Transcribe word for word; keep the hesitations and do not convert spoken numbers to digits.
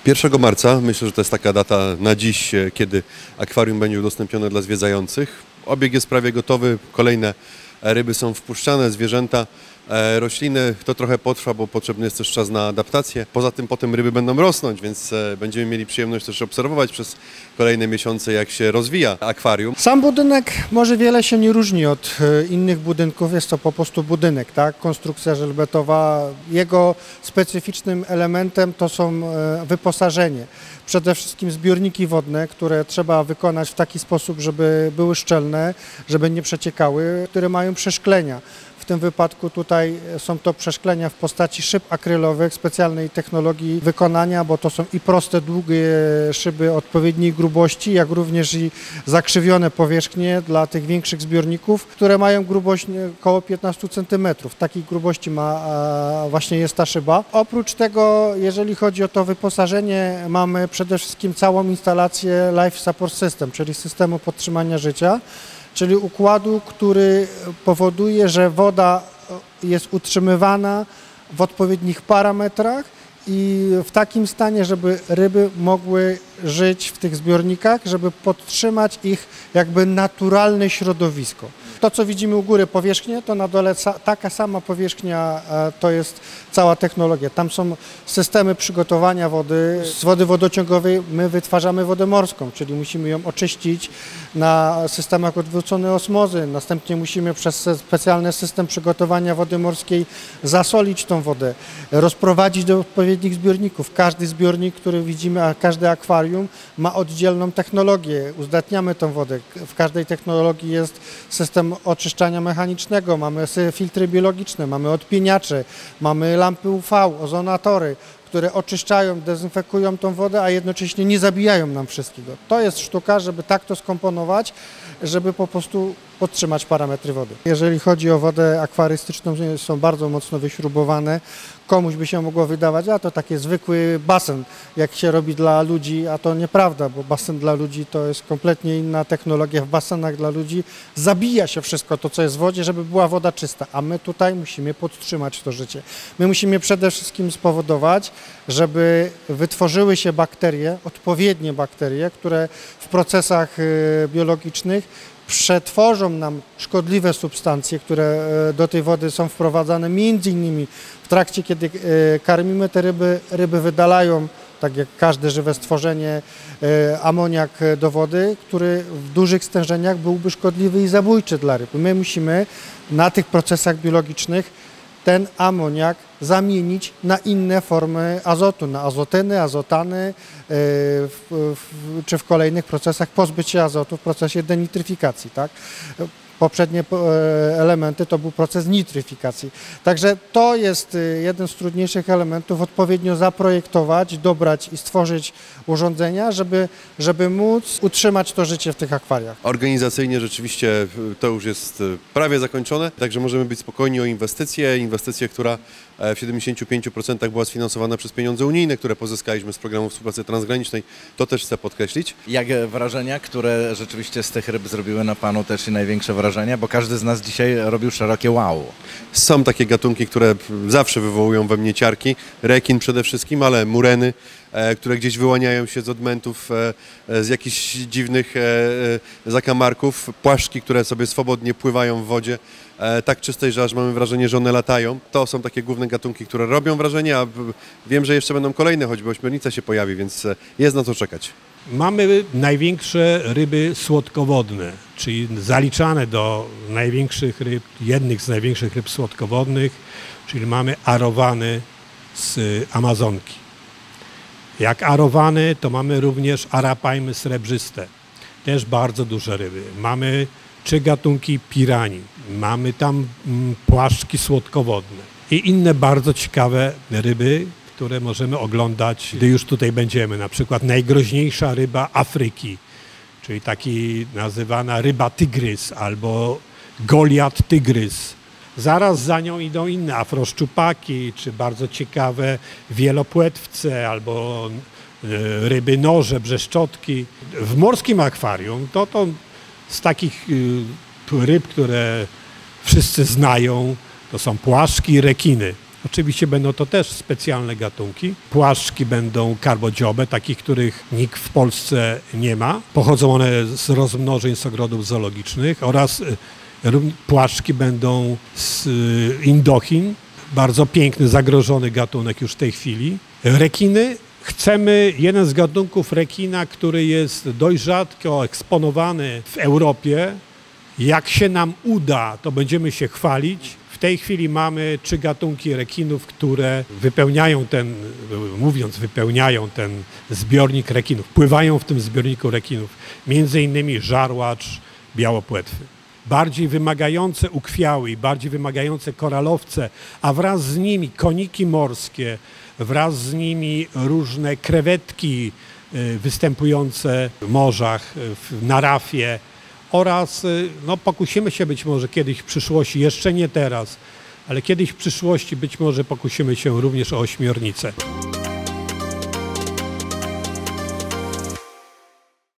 pierwszego marca, myślę, że to jest taka data na dziś, kiedy akwarium będzie udostępnione dla zwiedzających. Obieg jest prawie gotowy, kolejne ryby są wpuszczane, zwierzęta, rośliny. To trochę potrwa, bo potrzebny jest też czas na adaptację. Poza tym potem ryby będą rosnąć, więc będziemy mieli przyjemność też obserwować przez kolejne miesiące, jak się rozwija akwarium. Sam budynek może wiele się nie różni od innych budynków, jest to po prostu budynek, tak? Konstrukcja żelbetowa. Jego specyficznym elementem to są wyposażenie. Przede wszystkim zbiorniki wodne, które trzeba wykonać w taki sposób, żeby były szczelne, żeby nie przeciekały, które mają przeszklenia. W tym wypadku tutaj są to przeszklenia w postaci szyb akrylowych, specjalnej technologii wykonania, bo to są i proste, długie szyby odpowiedniej grubości, jak również i zakrzywione powierzchnie dla tych większych zbiorników, które mają grubość około piętnaście centymetrów. Takiej grubości ma właśnie jest ta szyba. Oprócz tego, jeżeli chodzi o to wyposażenie, mamy przede wszystkim całą instalację Life Support System, czyli systemu podtrzymania życia, czyli układu, który powoduje, że woda jest utrzymywana w odpowiednich parametrach i w takim stanie, żeby ryby mogły żyć w tych zbiornikach, żeby podtrzymać ich jakby naturalne środowisko. To, co widzimy u góry powierzchnię, to na dole taka sama powierzchnia to jest cała technologia. Tam są systemy przygotowania wody. Z wody wodociągowej my wytwarzamy wodę morską, czyli musimy ją oczyścić na systemach odwróconej osmozy. Następnie musimy przez specjalny system przygotowania wody morskiej zasolić tą wodę, rozprowadzić do odpowiednich zbiorników. Każdy zbiornik, który widzimy, a każde akwarium ma oddzielną technologię. Uzdatniamy tą wodę. W każdej technologii jest system oczyszczania mechanicznego, mamy filtry biologiczne, mamy odpieniacze, mamy lampy U V, ozonatory, które oczyszczają, dezynfekują tą wodę, a jednocześnie nie zabijają nam wszystkiego. To jest sztuka, żeby tak to skomponować, żeby po prostu podtrzymać parametry wody. Jeżeli chodzi o wodę akwarystyczną, są bardzo mocno wyśrubowane. Komuś by się mogło wydawać, a to taki zwykły basen, jak się robi dla ludzi, a to nieprawda, bo basen dla ludzi to jest kompletnie inna technologia. W basenach dla ludzi zabija się wszystko to, co jest w wodzie, żeby była woda czysta, a my tutaj musimy podtrzymać to życie. My musimy przede wszystkim spowodować, żeby wytworzyły się bakterie, odpowiednie bakterie, które w procesach biologicznych przetworzą nam szkodliwe substancje, które do tej wody są wprowadzane, między innymi w trakcie, kiedy karmimy te ryby, ryby wydalają, tak jak każde żywe stworzenie, amoniak do wody, który w dużych stężeniach byłby szkodliwy i zabójczy dla ryb. My musimy na tych procesach biologicznych ten amoniak zamienić na inne formy azotu, na azoteny, azotany, w, w, czy w kolejnych procesach pozbyć się azotu w procesie denitryfikacji, tak? Poprzednie elementy to był proces nitryfikacji. Także to jest jeden z trudniejszych elementów, odpowiednio zaprojektować, dobrać i stworzyć urządzenia, żeby, żeby móc utrzymać to życie w tych akwariach. Organizacyjnie rzeczywiście to już jest prawie zakończone, także możemy być spokojni o inwestycje. Inwestycję, która w siedemdziesięciu pięciu procentach była sfinansowana przez pieniądze unijne, które pozyskaliśmy z programu współpracy transgranicznej. To też chcę podkreślić. Jak wrażenia, które rzeczywiście z tych ryb zrobiły na Panu też i największe wrażenie, bo każdy z nas dzisiaj robił szerokie wow. Są takie gatunki, które zawsze wywołują we mnie ciarki. Rekin przede wszystkim, ale mureny, które gdzieś wyłaniają się z odmętów, z jakichś dziwnych zakamarków, płaszczki, które sobie swobodnie pływają w wodzie, tak czystej, że aż mamy wrażenie, że one latają. To są takie główne gatunki, które robią wrażenie, a wiem, że jeszcze będą kolejne, choćby ośmiornica się pojawi, więc jest na co czekać. Mamy największe ryby słodkowodne, czyli zaliczane do największych ryb, jednych z największych ryb słodkowodnych, czyli mamy arowany z Amazonki. Jak arowany, to mamy również arapajmy srebrzyste, też bardzo duże ryby. Mamy trzy gatunki piranii, mamy tam płaszczki słodkowodne i inne bardzo ciekawe ryby, które możemy oglądać, gdy już tutaj będziemy. Na przykład najgroźniejsza ryba Afryki, czyli taki nazywana ryba tygrys albo Goliat tygrys. Zaraz za nią idą inne afroszczupaki, czy bardzo ciekawe wielopłetwce albo ryby noże, brzeszczotki. W morskim akwarium to, to z takich ryb, które wszyscy znają, to są płaszki i rekiny. Oczywiście będą to też specjalne gatunki. Płaszczki będą karbodziobe, takich, których nikt w Polsce nie ma. Pochodzą one z rozmnożeń z ogrodów zoologicznych oraz płaszczki będą z Indochin. Bardzo piękny, zagrożony gatunek już w tej chwili. Rekiny. Chcemy jeden z gatunków rekina, który jest dość rzadko eksponowany w Europie. Jak się nam uda, to będziemy się chwalić. W tej chwili mamy trzy gatunki rekinów, które wypełniają ten, mówiąc wypełniają ten zbiornik rekinów, pływają w tym zbiorniku rekinów, między innymi żarłacz, białopłetwy. Bardziej wymagające ukwiały i bardziej wymagające koralowce, a wraz z nimi koniki morskie, wraz z nimi różne krewetki występujące w morzach, na rafie oraz no, pokusimy się być może kiedyś w przyszłości, jeszcze nie teraz, ale kiedyś w przyszłości być może pokusimy się również o ośmiornicę.